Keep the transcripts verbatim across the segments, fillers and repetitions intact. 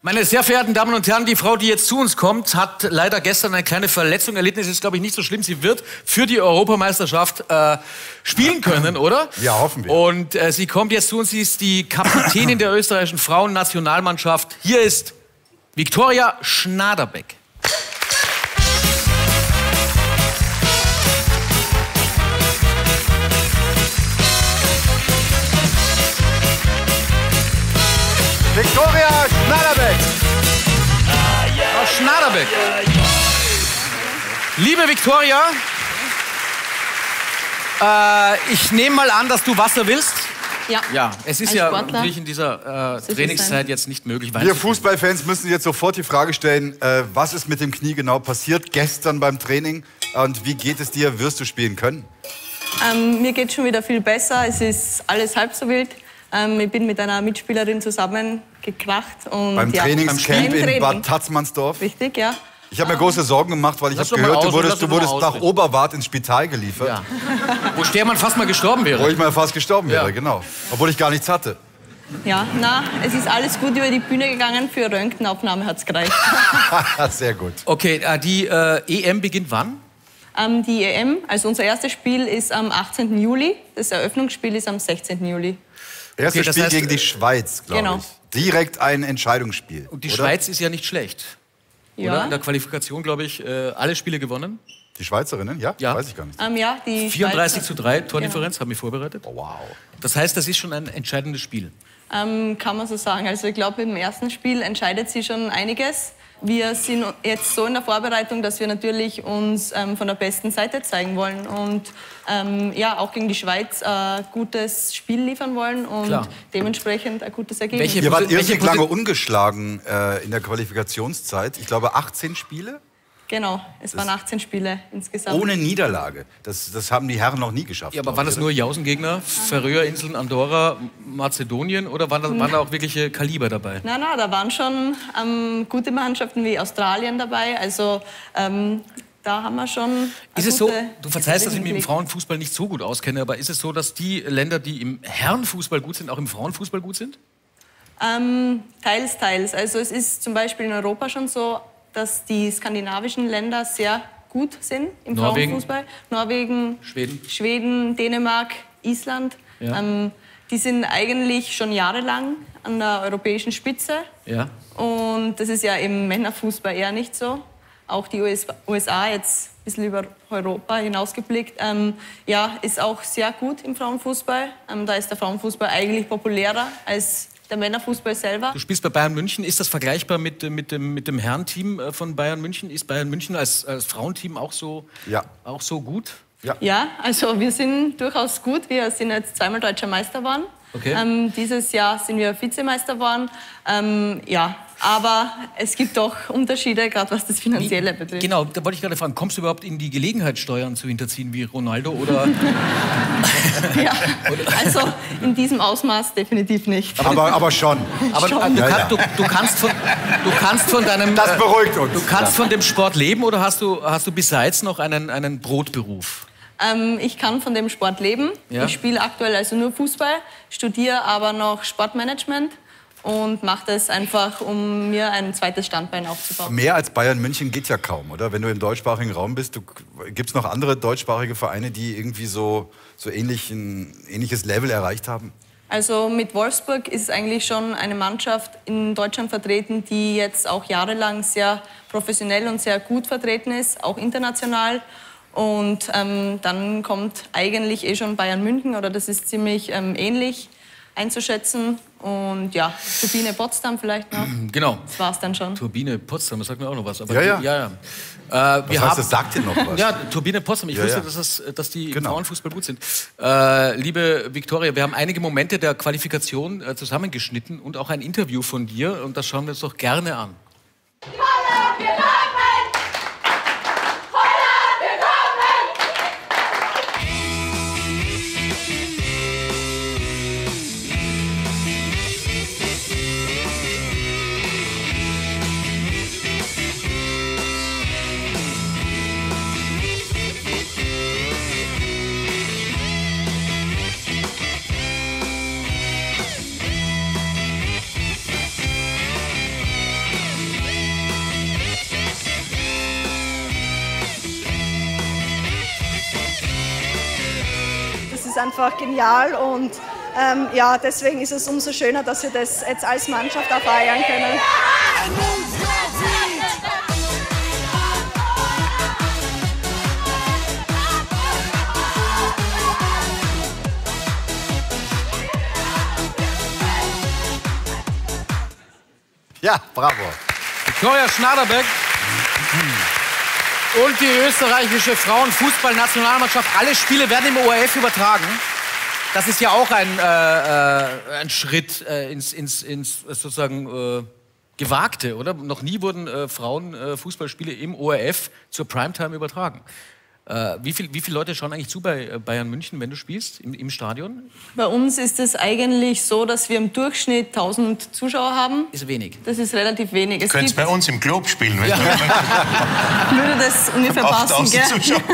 Meine sehr verehrten Damen und Herren, die Frau, die jetzt zu uns kommt, hat leider gestern eine kleine Verletzung erlitten. Es ist, glaube ich, nicht so schlimm. Sie wird für die Europameisterschaft äh, spielen können, oder? Ja, hoffen wir. Und äh, sie kommt jetzt zu uns. Sie ist die Kapitänin der österreichischen Frauennationalmannschaft. Hier ist Viktoria Schnaderbeck. Viktoria Schnaderbeck. Frau Schnaderbeck. Liebe Viktoria, äh, ich nehme mal an, dass du Wasser willst. Ja. Ja, es ist Als ja Sportler. natürlich in dieser äh, Trainingszeit jetzt nicht möglich. Wir Fußballfans müssen jetzt sofort die Frage stellen, äh, was ist mit dem Knie genau passiert gestern beim Training und wie geht es dir? Wirst du spielen können? Ähm, mir geht schon wieder viel besser. Es ist alles halb so wild. Ähm, ich bin mit einer Mitspielerin zusammengekracht. Und Beim ja, Trainingscamp beim in Training. Bad Tatzmannsdorf? Richtig, ja. Ich habe mir große Sorgen gemacht, weil ich Lass habe doch mal gehört, du ausreden, wurdest, lass du doch mal wurdest nach ausreden. Oberwart ins Spital geliefert. Ja. Wo Stermann fast mal gestorben wäre. Wo ich mal fast gestorben wäre, Ja. genau. Obwohl ich gar nichts hatte. Ja, na, es ist alles gut über die Bühne gegangen. Für Röntgenaufnahme hat es gereicht. Sehr gut. Okay, äh, die äh, E M beginnt wann? ähm, die E M, also unser erstes Spiel ist am achtzehnten Juli. Das Eröffnungsspiel ist am sechzehnten Juli. Erstes Okay, das Spiel heißt, gegen die Schweiz, glaube genau. ich. Direkt ein Entscheidungsspiel. Und die oder? Schweiz ist ja nicht schlecht. Oder? Ja, In der Qualifikation, glaube ich, äh, alle Spiele gewonnen. Die Schweizerinnen, ja? Ja. Weiß ich gar nicht. ähm, ja die vierunddreißig Schweiz- zu drei, Tordifferenz, habe mich vorbereitet. Oh, wow. Das heißt, das ist schon ein entscheidendes Spiel. Ähm, kann man so sagen. Also ich glaube, im ersten Spiel entscheidet sie schon einiges. Wir sind jetzt so in der Vorbereitung, dass wir natürlich uns ähm, von der besten Seite zeigen wollen und ähm, ja, auch gegen die Schweiz ein gutes Spiel liefern wollen und Klar. dementsprechend ein gutes Ergebnis. Welche- Ihr wart Welche irrsinnig Posi- lange ungeschlagen äh, in der Qualifikationszeit. Ich glaube achtzehn Spiele Genau, es waren achtzehn Spiele insgesamt. ohne Niederlage. Das, das haben die Herren noch nie geschafft. Ja, aber waren das nur Jausengegner? Färöerinseln, Andorra, Mazedonien oder waren da, waren da auch wirkliche Kaliber dabei? Na, na, da waren schon ähm, gute Mannschaften wie Australien dabei. Also ähm, da haben wir schon. eine Ist es so, gute du verzeihst, dass ich mich im hingelegt. Frauenfußball nicht so gut auskenne, aber ist es so, dass die Länder, die im Herrenfußball gut sind, auch im Frauenfußball gut sind? Ähm, teils, teils. Also es ist zum Beispiel in Europa schon so, dass die skandinavischen Länder sehr gut sind im Norwegen. Frauenfußball. Norwegen, Schweden. Schweden, Dänemark, Island. Ja. Ähm, die sind eigentlich schon jahrelang an der europäischen Spitze. Ja. Und das ist ja im Männerfußball eher nicht so. Auch die U S A jetzt ein bisschen über Europa hinausgeblickt, ähm, ja, ist auch sehr gut im Frauenfußball. Ähm, da ist der Frauenfußball eigentlich populärer als der Männerfußball selber. Du spielst bei Bayern München. Ist das vergleichbar mit, äh, mit, dem, mit dem Herrenteam äh, von Bayern München? Ist Bayern München als, als Frauenteam auch so, Ja. auch so gut? Ja, also wir sind durchaus gut. Wir sind jetzt zweimal deutscher Meister geworden. Okay. Ähm, dieses Jahr sind wir Vizemeister geworden. Ähm, ja, aber es gibt doch Unterschiede, gerade was das Finanzielle betrifft. Genau, da wollte ich gerade fragen, kommst du überhaupt in die Gelegenheit, Steuern zu hinterziehen wie Ronaldo? Oder? Ja, also in diesem Ausmaß definitiv nicht. Aber, aber schon. Aber du, Schon. du, Ja, kann, ja. du, du, kannst von, du kannst von deinem... Das beruhigt uns. Du kannst von dem Sport leben oder hast du, hast du besides noch einen, einen Brotberuf? Ähm, ich kann von dem Sport leben. Ja. Ich spiele aktuell also nur Fußball, studiere aber noch Sportmanagement und mache das einfach, um mir ein zweites Standbein aufzubauen. Mehr als Bayern München geht ja kaum, oder? Wenn du im deutschsprachigen Raum bist, gibt es noch andere deutschsprachige Vereine, die irgendwie so, so ähnlich ein ähnliches Level erreicht haben? Also mit Wolfsburg ist es eigentlich schon eine Mannschaft in Deutschland vertreten, die jetzt auch jahrelang sehr professionell und sehr gut vertreten ist, auch international. Und ähm, dann kommt eigentlich eh schon Bayern München, oder das ist ziemlich ähm, ähnlich einzuschätzen. Und ja, Turbine Potsdam vielleicht noch. Genau. Das war's dann schon. Turbine Potsdam, das sagt mir auch noch was. Aber Ja, ja. Die, ja, ja. Äh, Das wir heißt, haben, das sagt dir noch was. Ja, Turbine Potsdam. Ich Ja, wusste, ja. Dass, das, dass die im Genau. Frauenfußball gut sind. Äh, liebe Viktoria, wir haben einige Momente der Qualifikation äh, zusammengeschnitten und auch ein Interview von dir. Und das schauen wir uns doch gerne an. Holland, wir kommen! Holland, wir kommen! einfach genial und ähm, ja, deswegen ist es umso schöner, dass wir das jetzt als Mannschaft auch feiern können. Ja, bravo. Viktoria Schnaderbeck und die österreichische Frauenfußballnationalmannschaft. Alle Spiele werden im O R F übertragen. Das ist ja auch ein, äh, äh, ein Schritt äh, ins, ins, ins sozusagen äh, Gewagte, oder? Noch nie wurden äh, Frauenfußballspiele im O R F zur Primetime übertragen. Äh, wie, viel, wie viele Leute schauen eigentlich zu bei äh, Bayern München, wenn du spielst, im, im Stadion? Bei uns ist es eigentlich so, dass wir im Durchschnitt tausend Zuschauer haben. Ist wenig. Das ist relativ wenig. Du könntest bei uns im Club spielen, wenn Ja. Ich würde das ungefähr passen, gell? Zuschauer.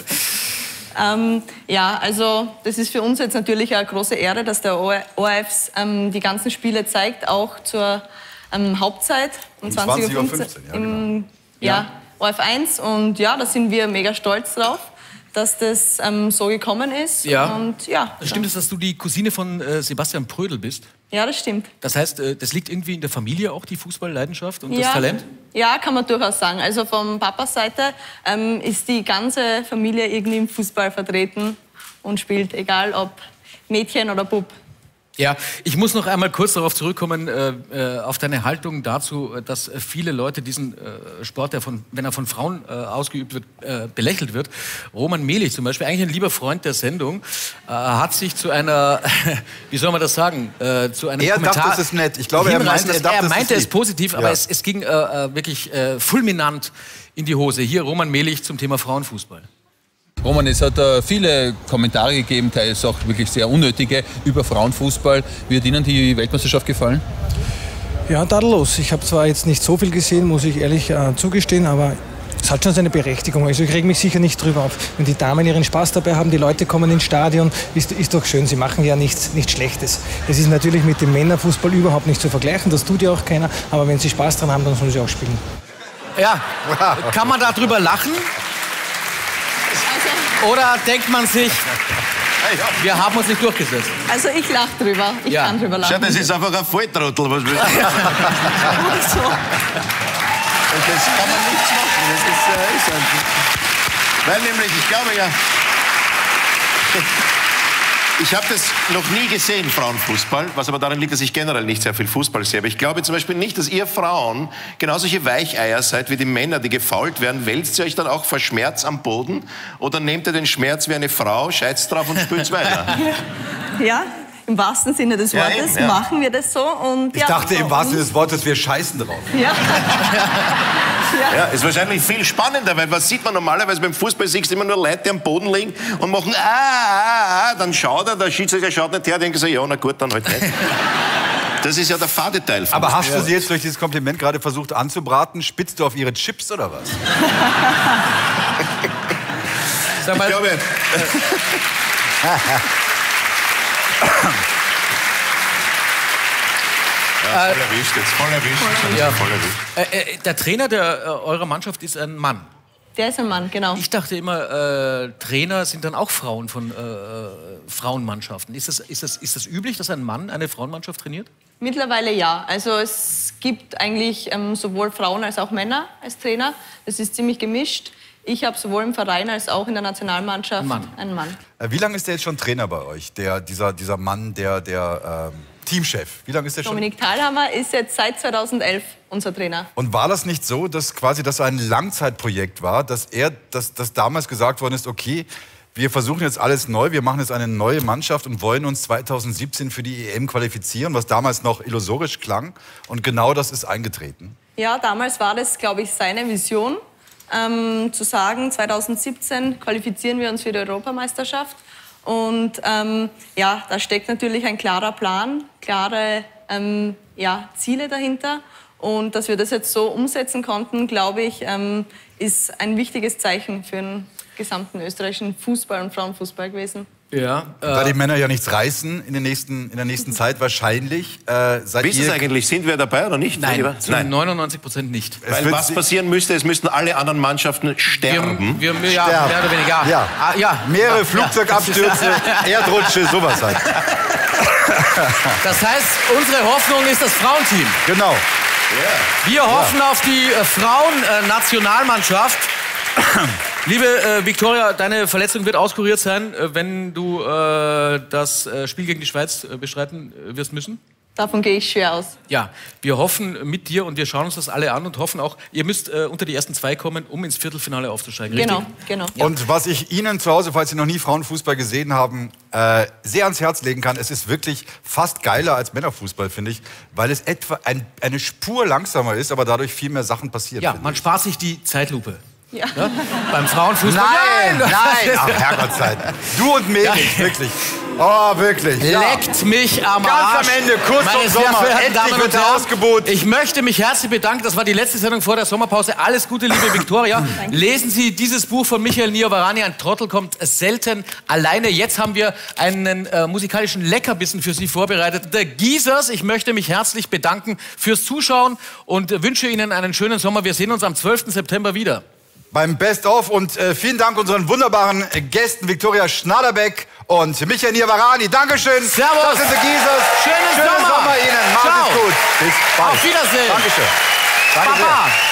ähm, ja, also das ist für uns jetzt natürlich eine große Ehre, dass der O R F ähm, die ganzen Spiele zeigt, auch zur ähm, Hauptzeit um, Um zwanzig Uhr fünfzehn, fünfzehn. ja, Im, ja, O R F eins. Und ja, da sind wir mega stolz drauf, dass das ähm, so gekommen ist. Ja. Und, ja, Stimmt es, dass du die Cousine von äh, Sebastian Prödel bist? ja, das stimmt. Das heißt, äh, das liegt irgendwie in der Familie auch, die Fußballleidenschaft und ja, das Talent? Ja, kann man durchaus sagen. Also von Papas Seite ähm, ist die ganze Familie irgendwie im Fußball vertreten und spielt, egal ob Mädchen oder Bub. Ja, ich muss noch einmal kurz darauf zurückkommen, äh, äh, auf deine Haltung dazu, dass äh, viele Leute diesen äh, Sport, der von, wenn er von Frauen äh, ausgeübt wird, äh, belächelt wird. Roman Melich zum Beispiel, eigentlich ein lieber Freund der Sendung, äh, hat sich zu einer, wie soll man das sagen, äh, zu einem Er Kommentar... dachte, das ist nett. Ich glaube, er hinreißen meinte, er lassen. dachte, er das ist meinte es lieb. positiv, aber Ja. es, es ging äh, äh, wirklich äh, fulminant in die Hose. Hier Roman Melich zum Thema Frauenfußball. Roman, es hat äh, viele Kommentare gegeben, teils auch wirklich sehr unnötige, über Frauenfußball. Wie hat Ihnen die Weltmeisterschaft gefallen? Ja, tadellos. Ich habe zwar jetzt nicht so viel gesehen, muss ich ehrlich äh, zugestehen, aber es hat schon seine Berechtigung. Also ich reg mich sicher nicht drüber auf. Wenn die Damen ihren Spaß dabei haben, die Leute kommen ins Stadion, ist, ist doch schön. Sie machen ja nichts, nichts Schlechtes. Es ist natürlich mit dem Männerfußball überhaupt nicht zu vergleichen, das tut ja auch keiner. Aber wenn sie Spaß dran haben, dann sollen sie auch spielen. Ja, kann man darüber lachen? Oder denkt man sich, wir haben uns nicht durchgesetzt? Also ich lache drüber, ich Ja. kann drüber lachen. Schau, das ist einfach ein Volltrottel. Was willst du? so. Und das kann man nicht machen. Das ist, äh, ist einfach. Weil nämlich, ich glaube ja, ich habe das noch nie gesehen, Frauenfußball, was aber daran liegt, dass ich generell nicht sehr viel Fußball sehe. Aber ich glaube zum Beispiel nicht, dass ihr Frauen genau solche Weicheier seid wie die Männer, die gefault werden. Wälzt ihr euch dann auch vor Schmerz am Boden? Oder nehmt ihr den Schmerz wie eine Frau, scheißt drauf und spült weiter? Ja, im wahrsten Sinne des Ja, Wortes eben, ja. machen wir das so. Und, Ich ja, dachte bei im wahrsten Sinne uns- des Wortes, wir scheißen drauf. Ja. Ja, ist wahrscheinlich viel spannender, weil was sieht man normalerweise beim Fußball? Siehst du immer nur Leute, die am Boden liegen und machen ah, ah, ah, dann schaut er, der Schiedsrichter schaut nicht her, denkt so, ja, na gut, dann halt nicht. Das ist ja der fade Teil von Aber hast du sie jetzt durch dieses Kompliment gerade versucht anzubraten? Spitzt du auf ihre Chips oder was? Sag mal, Ich glaube, ja, voll erwischt jetzt, voll erwischt. Ja. Voll erwischt. äh, äh, der Trainer der, äh, eurer Mannschaft ist ein Mann. Der ist ein Mann, genau. Ich dachte immer, äh, Trainer sind dann auch Frauen von äh, Frauenmannschaften. Ist das, ist, das, ist das üblich, dass ein Mann eine Frauenmannschaft trainiert? Mittlerweile ja. Also es gibt eigentlich ähm, sowohl Frauen als auch Männer als Trainer. Das ist ziemlich gemischt. Ich habe sowohl im Verein als auch in der Nationalmannschaft Mann. einen Mann. Äh, Wie lange ist der jetzt schon Trainer bei euch? Der, dieser, dieser Mann, der, der ähm, Teamchef. Wie lange ist der schon? Dominik Thalhammer ist jetzt seit zweitausendelf unser Trainer. Und war das nicht so, dass quasi das ein Langzeitprojekt war, dass er, dass, dass damals gesagt worden ist, okay, wir versuchen jetzt alles neu, wir machen jetzt eine neue Mannschaft und wollen uns zweitausendsiebzehn für die E M qualifizieren, was damals noch illusorisch klang. Und genau das ist eingetreten. Ja, damals war das, glaube ich, seine Vision, ähm, zu sagen, zweitausendsiebzehn qualifizieren wir uns für die Europameisterschaft. Und ähm, ja, da steckt natürlich ein klarer Plan, klare ähm, ja, Ziele dahinter. Und dass wir das jetzt so umsetzen konnten, glaube ich, ähm, ist ein wichtiges Zeichen für den gesamten österreichischen Fußball und Frauenfußball gewesen. Ja. Äh, da die Männer ja nichts reißen in, den nächsten, in der nächsten Zeit wahrscheinlich. Äh, seid Wie ist es ihr eigentlich? Sind wir dabei oder nicht? Nein, zu Nein. neunundneunzig Prozent nicht. Weil was passieren müsste, es müssten alle anderen Mannschaften sterben. Wir, wir, ja, Sterben. mehr oder weniger. Ja. Ah, ja. Mehrere Ja. Flugzeugabstürze, Erdrutsche, sowas halt. Das heißt, unsere Hoffnung ist das Frauenteam. Genau. Wir hoffen auf die äh, Frauen-Nationalmannschaft. Liebe äh, Viktoria, deine Verletzung wird auskuriert sein, äh, wenn du äh, das äh, Spiel gegen die Schweiz äh, bestreiten äh, wirst müssen. Davon gehe ich schwer aus. Ja, wir hoffen mit dir und wir schauen uns das alle an und hoffen auch, ihr müsst äh, unter die ersten zwei kommen, um ins Viertelfinale aufzusteigen. Genau, richtig? genau. Ja. Und was ich Ihnen zu Hause, falls Sie noch nie Frauenfußball gesehen haben, äh, sehr ans Herz legen kann, es ist wirklich fast geiler als Männerfußball, finde ich, weil es etwa ein, eine Spur langsamer ist, aber dadurch viel mehr Sachen passieren. Ja, finde man ich. spart sich die Zeitlupe. Ja. Ja? Beim Frauenfußball. Nein, nein, ach Herrgottzeit. Du und Merit, Ja. wirklich. Oh, wirklich. Ja. Leckt mich am Ganz Arsch. am Ende, kurz Meine vor sehr Sommer, verehrten endlich Damen wird und der Herren, Ausgebot. Ich möchte mich herzlich bedanken. Das war die letzte Sendung vor der Sommerpause. Alles Gute, liebe Viktoria. Lesen Sie dieses Buch von Michael Niavarani. Ein Trottel kommt selten alleine. Jetzt haben wir einen äh, musikalischen Leckerbissen für Sie vorbereitet. The Geezers. Ich möchte mich herzlich bedanken fürs Zuschauen und äh, wünsche Ihnen einen schönen Sommer. Wir sehen uns am zwölften September wieder. Beim Best-of und äh, vielen Dank unseren wunderbaren äh, Gästen Viktoria Schnaderbeck und Michael Niavarani. Dankeschön. Servus. Das sind The Geezers. Schönen Schönen Sommer. Sommer Ihnen. Machen Ciao. Sie es gut. Bis bald. Auf Wiedersehen. Dankeschön. Danke Baba. sehr.